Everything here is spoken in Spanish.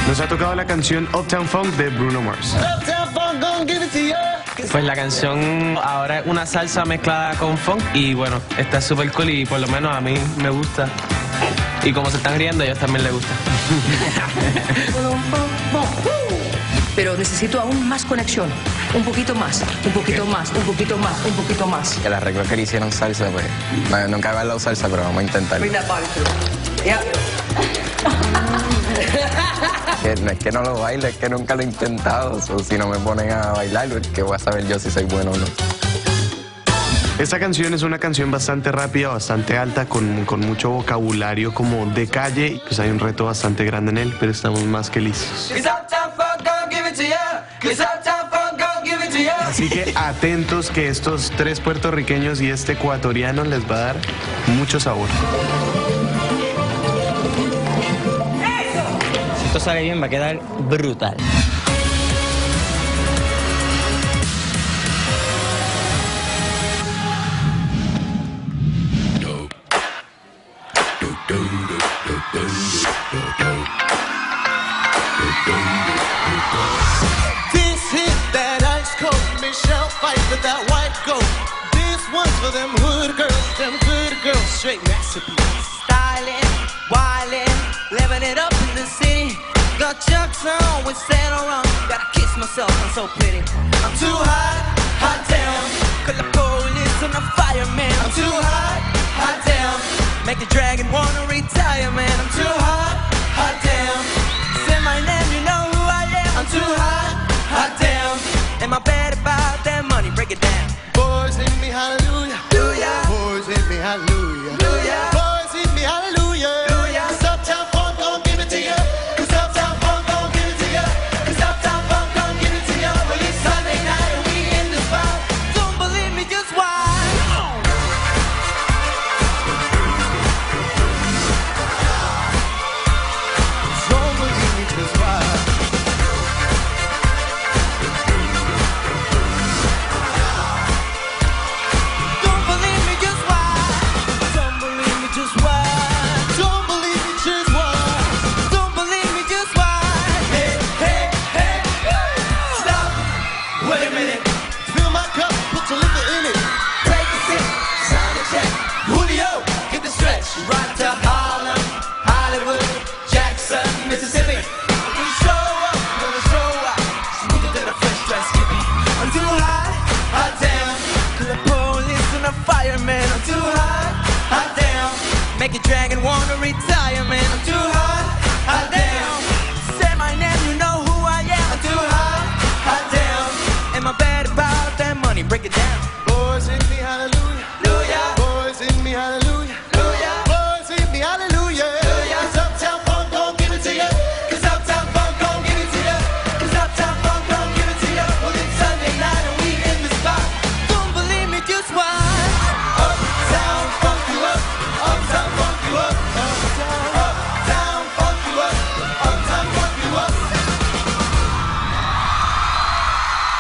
Nos ha tocado la canción Uptown Funk de Bruno Mars. Pues la canción ahora es una salsa mezclada con funk y bueno, está súper cool y por lo menos a mí me gusta. Y como se están riendo, a ellos también les gusta. Pero necesito aún más conexión. Un poquito más, un poquito más, un poquito más, un poquito más. El arreglo que le hicieron salsa, pues, nunca he bailado salsa, pero vamos a intentarlo. Bring that body through. Yeah. No es que no lo baile, es que nunca lo he intentado. Si no me ponen a bailar, ¿qué voy a saber yo si soy bueno o no? Esta canción es una canción bastante rápida, bastante alta, con mucho vocabulario como de calle. Pues hay un reto bastante grande en él, pero estamos más que listos. Así que atentos que estos 3 puertorriqueños y este ecuatoriano les va a dar mucho sabor. Si esto sale bien, va a quedar brutal. This hit that ice cold Michelle fight with that white goat. This one's for them hood girls, straight masterpiece. Styling, wildin', living it up in the city. Got Chucks on with Saint Laurent. Gotta kiss myself, I'm so pretty. I'm too hot, hot damn. Call the police and the fireman. I'm too hot, hot damn. Make the dragon wanna retire, man. I'm too hot, hot damn. Say my name, you know who I am. I'm too hot, hot damn. Am I bad about that money? Break it down. Boys hit me hallelujah, boys hit me hallelujah, boys hit me hallelujah. 'Cause Uptown Funk gon' give it to you. 'Cause Uptown Funk gon' give it to you. 'Cause Uptown Funk gon' give it to you. Well, it's Sunday night and we in the spot. Don't believe me, just watch. Don't believe me, just watch. Don't believe me, just watch. Don't believe me, just watch. Don't believe me, just watch. Don't believe me, just watch. Hey, hey, hey, stop. Wait a minute. Fill my cup, put your liquor in it. Take a sip, sign a check. Julio, get the stretch. Right to Harlem, Hollywood, Jackson, Mississippi. We show up, gonna show out. Sneak into the fresh dress, skippy. I'm too hot, Hot damn, to the police and the fireman. I'm too hot, hot damn. make a dragon wanna retire, man. I'm too hot, Hot damn.